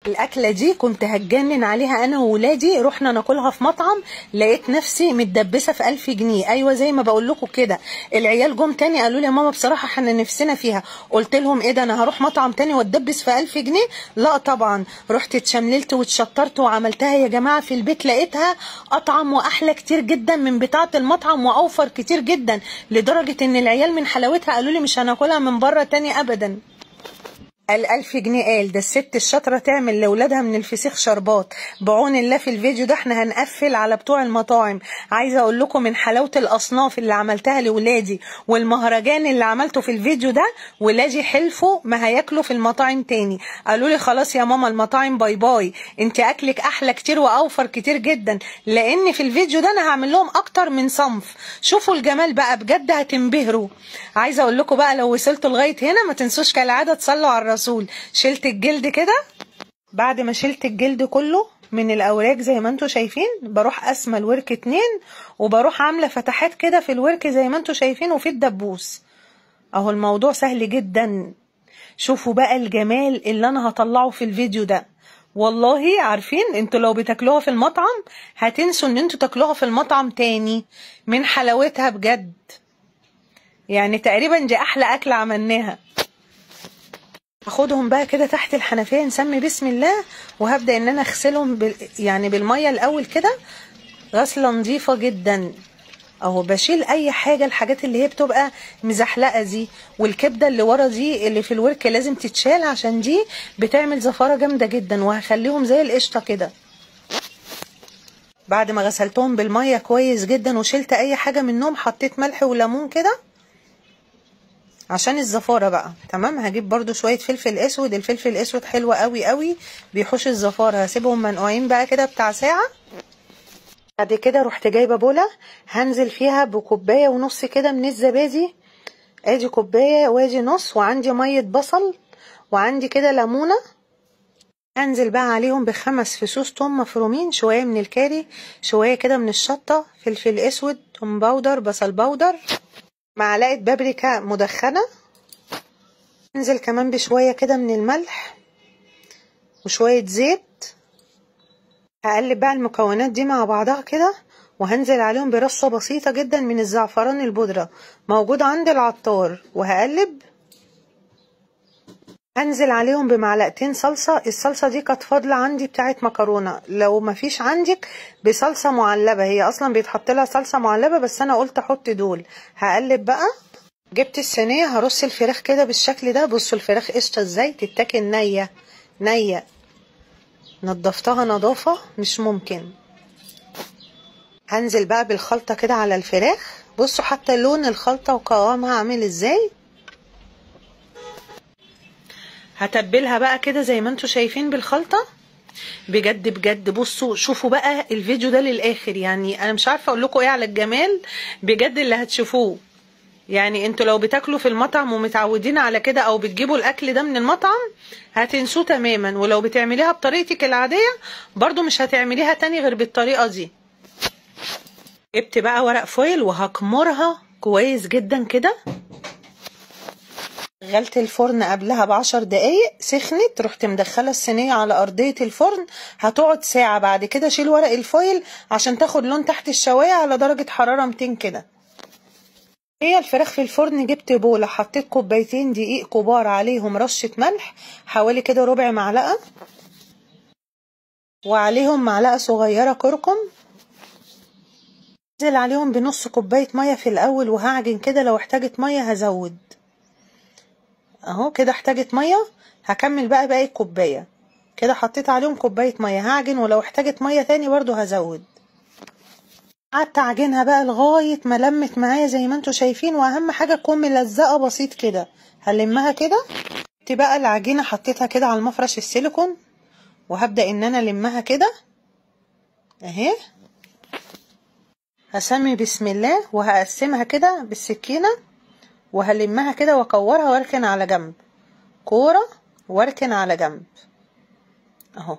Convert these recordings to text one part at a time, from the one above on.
الاكله دي كنت هتجنن عليها انا وولادي، رحنا ناكلها في مطعم، لقيت نفسي متدبسه في 1000 جنيه. ايوه زي ما بقول لكم كده. العيال جم تاني قالوا لي يا ماما بصراحه احنا نفسنا فيها. قلت لهم ايه ده، انا هروح مطعم تاني واتدبس في 1000 جنيه؟ لا طبعا. رحت اتشمللت واتشطرت وعملتها يا جماعه في البيت، لقيتها اطعم واحلى كتير جدا من بتاعه المطعم واوفر كتير جدا، لدرجه ان العيال من حلاوتها قالوا لي مش هناكلها من بره تاني ابدا. ال1000 جنيه قال ده الست الشاطرة تعمل لولادها من الفسيخ شربات. بعون الله في الفيديو ده احنا هنقفل على بتوع المطاعم. عايزة اقول لكم من حلاوة الاصناف اللي عملتها لولادي والمهرجان اللي عملته في الفيديو ده، ولادي حلفوا ما هياكلوا في المطاعم تاني. قالوا لي خلاص يا ماما المطاعم باي باي، انت اكلك احلى كتير واوفر كتير جدا، لان في الفيديو ده انا هعمل لهم اكتر من صنف. شوفوا الجمال بقى بجد هتنبهروا. عايزة اقول لكم بقى لو وصلتوا لغاية هنا ما تنسوش كالعادة تصلوا على الرسول. شلت الجلد كده. بعد ما شلت الجلد كله من الاوراق زي ما انتوا شايفين، بروح قاسمه الورك 2 وبروح عامله فتحات كده في الورك زي ما انتوا شايفين وفي الدبوس. اهو الموضوع سهل جدا. شوفوا بقى الجمال اللي انا هطلعه في الفيديو ده. والله عارفين انتوا لو بتاكلوها في المطعم هتنسوا ان انتوا تاكلوها في المطعم تاني من حلاوتها بجد. يعني تقريبا دي احلى اكله عملناها. هاخدهم بقى كده تحت الحنفيه نسمي بسم الله، وهبدا ان انا اغسلهم يعني بالميه الاول كده غسله نظيفه جدا. اهو بشيل اي حاجه، الحاجات اللي هي بتبقى مزحلقه دي، والكبده اللي ورا دي اللي في الورك لازم تتشال عشان دي بتعمل زفاره جامده جدا، وهخليهم زي القشطه كده. بعد ما غسلتهم بالميه كويس جدا وشلت اي حاجه منهم، حطيت ملح وليمون كده عشان الزفاره بقى. تمام. هجيب برضو شويه فلفل اسود، الفلفل الاسود حلو قوي قوي بيحوش الزفاره. هسيبهم منقوعين بقى كده بتاع ساعه. بعد كده رحت جايبه بوله هنزل فيها بكوبايه ونص كده من الزبادي. ادي كوبايه وادي نص، وعندي ميه بصل، وعندي كده ليمونه. هنزل بقى عليهم ب5 فصوص توم مفرومين، شويه من الكاري، شويه كده من الشطه، فلفل اسود، توم باودر، بصل باودر، معلقه بابريكا مدخنه. انزل كمان بشويه كده من الملح وشويه زيت. هقلب بقى المكونات دي مع بعضها كده، وهنزل عليهم برشه بسيطه جدا من الزعفران البودره موجود عند العطار، وهقلب. هنزل عليهم بمعلقتين صلصه. الصلصه دي كانت فاضله عندي بتاعه مكرونه، لو مفيش عندك بصلصه معلبه، هي اصلا بيتحط لها صلصه معلبه بس انا قلت احط دول. هقلب بقى. جبت الصينيه هرص الفراخ كده بالشكل ده. بصوا الفراخ قشطه ازاي، تتاكل نيه نيه، نضفتها نظافه مش ممكن. هنزل بقى بالخلطه كده على الفراخ. بصوا حتى لون الخلطه وقوامها عامل ازاي. هتبلها بقى كده زي ما انتوا شايفين بالخلطه. بجد بجد بصوا شوفوا بقى الفيديو ده للاخر، يعني انا مش عارفه اقول لكم ايه على الجمال بجد اللي هتشوفوه. يعني انتوا لو بتاكلوا في المطعم ومتعودين على كده او بتجيبوا الاكل ده من المطعم هتنسوه تماما، ولو بتعمليها بطريقتك العاديه برضو مش هتعمليها تاني غير بالطريقه دي. جبت بقى ورق فويل وهكمرها كويس جدا كده. شغلت الفرن قبلها ب10 دقايق، سخنت، رحت مدخله الصينيه على ارضيه الفرن. هتقعد ساعه. بعد كده شيل ورق الفويل عشان تاخد لون تحت الشوايه على درجه حراره 200 كده. هي الفراخ في الفرن. جبت بوله حطيت كوبايتين دقيق كبار عليهم رشه ملح حوالي كده ربع معلقه، وعليهم معلقه صغيره كركم. انزل عليهم بنص كوبايه ميه في الاول وهعجن كده، لو احتاجت ميه هزود. اهو كده احتاجت ميه، هكمل بقى باقي الكوبايه. كده حطيت عليهم كوبايه ميه، هعجن ولو احتاجت ميه تاني برضو هزود. قعدت اعجنها بقى لغايه ما لمت معايا زي ما انتوا شايفين، واهم حاجه تكون ملزقه بسيط كده. هلمها كده. جبت بقى العجينه حطيتها كده على المفرش السيليكون، وهبدا ان انا المها كده اهي. هسمي بسم الله وهقسمها كده بالسكينه، وهلمها كده واكورها واركن على جنب. كوره واركن على جنب اهو.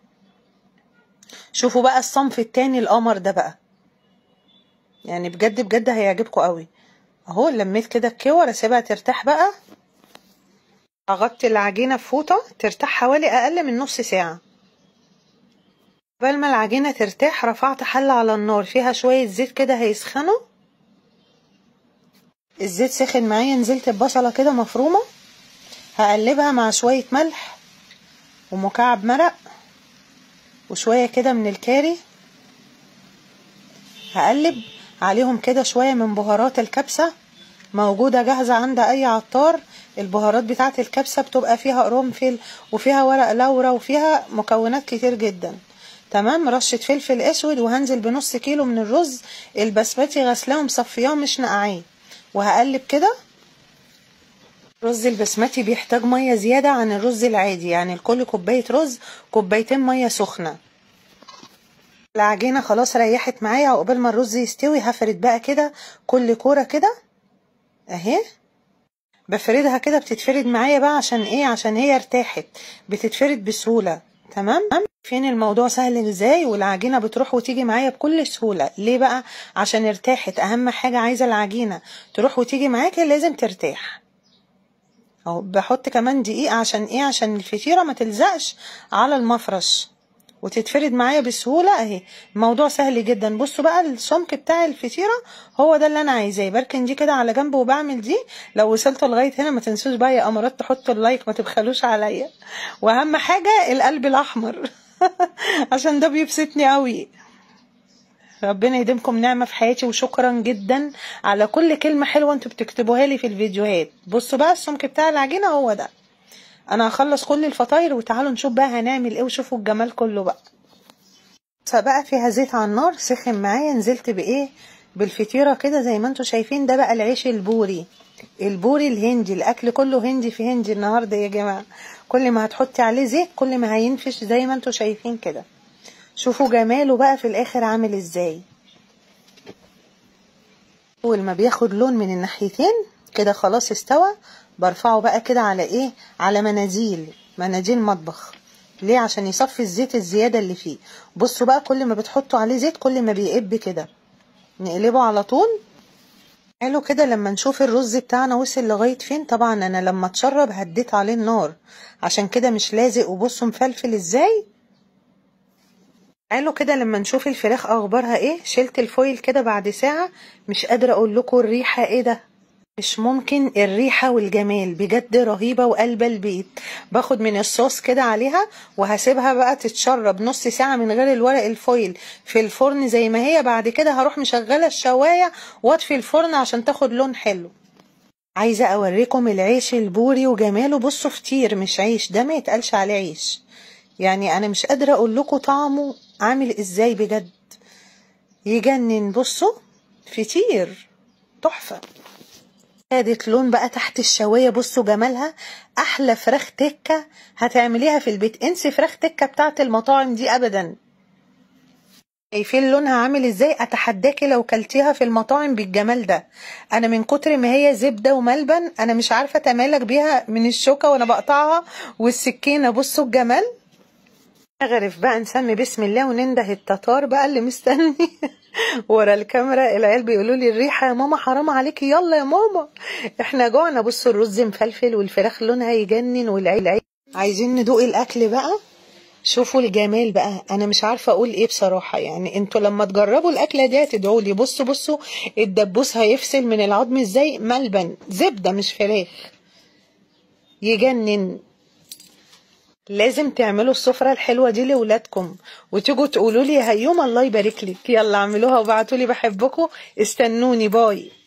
شوفوا بقى الصنف التاني القمر ده بقى، يعني بجد بجد هيعجبكم قوي. اهو لميت كده الكور، اسيبها ترتاح بقى. اغطي العجينة في فوطة ترتاح حوالي اقل من نص ساعة. قبل ما العجينة ترتاح رفعت حلة على النار فيها شوية زيت كده هيسخنوا. الزيت سخن معايا، نزلت ببصلة كده مفرومة هقلبها مع شوية ملح ومكعب مرق وشوية كده من الكاري. هقلب عليهم كده شوية من بهارات الكبسة موجودة جاهزة عند اي عطار. البهارات بتاعة الكبسة بتبقى فيها قرنفل وفيها ورق لورا وفيها مكونات كتير جدا. تمام. رشة فلفل اسود، وهنزل بنص كيلو من الرز البسمتي غسلاه ومصفياه مش نقعاه، وهقلب كده. الرز البسمتي بيحتاج مية زيادة عن الرز العادي، يعني لكل كوباية رز كوبايتين مية سخنة. العجينة خلاص ريحت معايا، وقبل ما الرز يستوي هفرد بقى كده كل كورة كده اهي. بفردها كده بتتفرد معايا بقى عشان ايه؟ عشان هي ارتاحت بتتفرد بسهولة. تمام. فين الموضوع سهل ازاي، والعجينة بتروح وتيجي معايا بكل سهولة. ليه بقى؟ عشان ارتاحت. اهم حاجة عايزة العجينة تروح وتيجي معاكي لازم ترتاح. اهو بحط كمان دقيق عشان ايه؟ عشان الفطيرة ما تلزقش على المفرش وتتفرد معايا بسهولة اهي. الموضوع سهل جدا. بصوا بقى السمك بتاع الفطيرة هو ده اللي انا عايزاه. بركن دي كده على جنب وبعمل دي. لو وصلتوا لغاية هنا ما تنسوش بقى يا امارات تحطوا اللايك، ما تبخلوش عليا. واهم حاجة القلب الاحمر عشان ده بيبسطني قوي. ربنا يديمكم نعمة في حياتي، وشكرا جدا على كل كلمة حلوة انتوا بتكتبوها لي في الفيديوهات. بصوا بقى السمك بتاع العجينة هو ده. انا هخلص كل الفطاير وتعالوا نشوف بقى هنعمل ايه، وشوفوا الجمال كله بقى. فبقى فيها زيت على النار سخن معايا، نزلت بايه؟ بالفطيرة كده زي ما انتوا شايفين. ده بقى العيش البوري، البوري الهندي. الاكل كله هندي في هندي النهارده يا جماعة. كل ما هتحطي عليه زيت كل ما هينفش زي ما انتوا شايفين كده. شوفوا جماله بقى في الاخر عامل ازاي. اول ما بياخد لون من الناحيتين كده خلاص استوى. برفعه بقى كده على ايه؟ على مناديل مطبخ. ليه؟ عشان يصفي الزيت الزيادة اللي فيه. بصوا بقى كل ما بتحطوا عليه زيت كل ما بيقب كده. نقلبه على طول. حلو كده. لما نشوف الرز بتاعنا وصل لغاية فين. طبعا انا لما اتشرب هديت عليه النار عشان كده مش لازق. وبصوا مفلفل ازاي. حلو كده. لما نشوف الفراخ اخبارها ايه. شلت الفويل كده بعد ساعة. مش قادرة اقول لكم الريحة ايه ده. مش ممكن. الريحة والجمال بجد رهيبة وقلب البيت. باخد من الصوص كده عليها وهسيبها بقى تتشرب نص ساعة من غير الورق الفويل في الفرن زي ما هي. بعد كده هروح مشغلة الشواية واطفي الفرن عشان تاخد لون حلو. عايزة اوريكم العيش البوري وجماله. بصوا فطير مش عيش، ده ما يتقالش عليه عيش. يعني انا مش قادرة اقول لكم طعمه عامل ازاي بجد. يجنن. بصوا فطير تحفة. خدت لون بقى تحت الشوايه. بصوا جمالها. احلى فراخ تكه هتعمليها في البيت. انسي فراخ تكه بتاعت المطاعم دي ابدا. شايفين لونها عامل ازاي. اتحداكي لو كلتيها في المطاعم بالجمال ده. انا من كتر ما هي زبده وملبن انا مش عارفه اتمالك بيها من الشوكه وانا بقطعها والسكينه. بصوا الجمال. اغرف بقى نسمي بسم الله وننده التتار بقى اللي مستني ورا الكاميرا. العيال بيقولوا لي الريحه يا ماما حرام عليكي، يلا يا ماما احنا جوعنا. بصوا الرز مفلفل والفراخ لونها يجنن والعيال عايزين ندوق الاكل بقى. شوفوا الجمال بقى. انا مش عارفه اقول ايه بصراحه. يعني انتوا لما تجربوا الاكله دي هتدعوا لي. بصوا الدبوس هيفصل من العظم ازاي. ملبن زبده مش فراخ. يجنن. لازم تعملوا السفرة الحلوة دي لولادكم وتيجوا تقولوا لي هيوم الله يبارك لك. يلا اعملوها وابعتوا لي بحبكم. استنوني. باي.